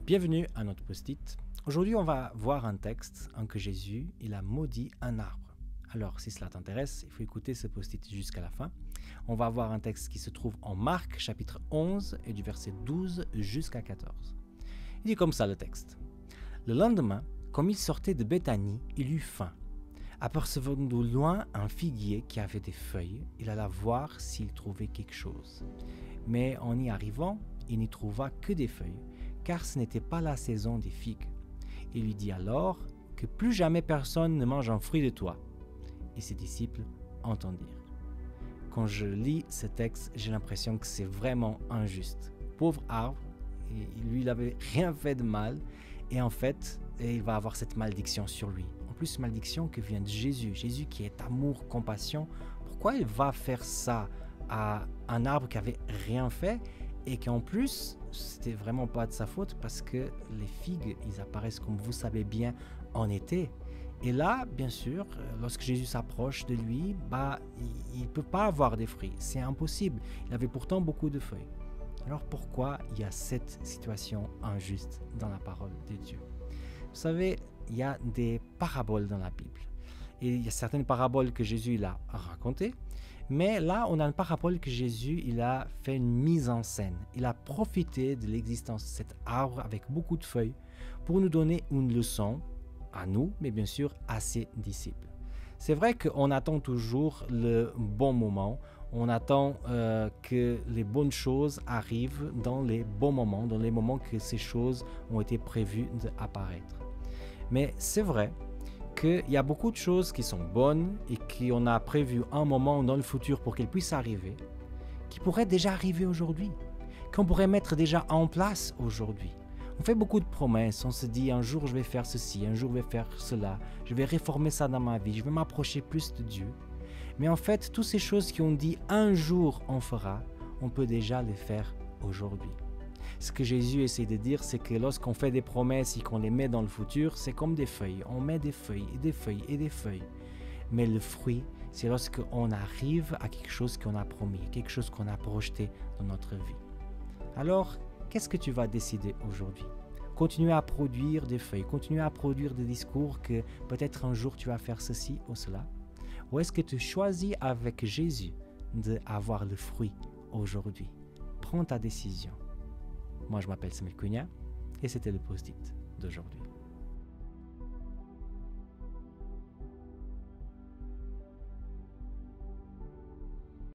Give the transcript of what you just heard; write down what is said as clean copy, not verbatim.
Bienvenue à notre post-it. Aujourd'hui, on va voir un texte en que Jésus, il a maudit un arbre. Alors, si cela t'intéresse, il faut écouter ce post-it jusqu'à la fin. On va voir un texte qui se trouve en Marc, chapitre 11, et du verset 12 jusqu'à 14. Il dit comme ça le texte. Le lendemain, comme il sortait de Béthanie, il eut faim. Apercevant de loin un figuier qui avait des feuilles, il alla voir s'il trouvait quelque chose. Mais en y arrivant, il n'y trouva que des feuilles, car ce n'était pas la saison des figues. Il lui dit alors que plus jamais personne ne mange un fruit de toi. Et ses disciples entendirent. Quand je lis ce texte, j'ai l'impression que c'est vraiment injuste. Pauvre arbre, lui, il n'avait rien fait de mal, et en fait, il va avoir cette malédiction sur lui. En plus, malédiction qui vient de Jésus. Jésus qui est amour, compassion. Pourquoi il va faire ça à un arbre qui avait rien fait et qu'en plus, c'était vraiment pas de sa faute parce que les figues, ils apparaissent, comme vous savez bien, en été. Et là, bien sûr, lorsque Jésus s'approche de lui, il ne peut pas avoir des fruits. C'est impossible. Il avait pourtant beaucoup de feuilles. Alors pourquoi il y a cette situation injuste dans la parole de Dieu? Vous savez, il y a des paraboles dans la Bible. Et il y a certaines paraboles que Jésus il a racontées. Mais là, on a une parabole que Jésus il a fait une mise en scène. Il a profité de l'existence de cet arbre avec beaucoup de feuilles pour nous donner une leçon, à nous, mais bien sûr à ses disciples. C'est vrai qu'on attend toujours le bon moment, on attend que les bonnes choses arrivent dans les bons moments, dans les moments que ces choses ont été prévues d'apparaître. Mais c'est vrai qu'il y a beaucoup de choses qui sont bonnes et qu'on a prévu un moment dans le futur pour qu'elles puissent arriver, qui pourraient déjà arriver aujourd'hui, qu'on pourrait mettre déjà en place aujourd'hui. On fait beaucoup de promesses, on se dit un jour je vais faire ceci, un jour je vais faire cela, je vais réformer ça dans ma vie, je vais m'approcher plus de Dieu. Mais en fait, toutes ces choses qui ont dit un jour on fera, on peut déjà les faire aujourd'hui. Ce que Jésus essaie de dire, c'est que lorsqu'on fait des promesses et qu'on les met dans le futur, c'est comme des feuilles. On met des feuilles et des feuilles et des feuilles. Mais le fruit, c'est lorsqu'on arrive à quelque chose qu'on a promis, quelque chose qu'on a projeté dans notre vie. Alors, qu'est-ce que tu vas décider aujourd'hui? Continuer à produire des feuilles, continuer à produire des discours que peut-être un jour tu vas faire ceci ou cela? Ou est-ce que tu choisis avec Jésus d'avoir le fruit aujourd'hui? Prends ta décision. Moi, je m'appelle Samuel Cunha et c'était le post-it d'aujourd'hui.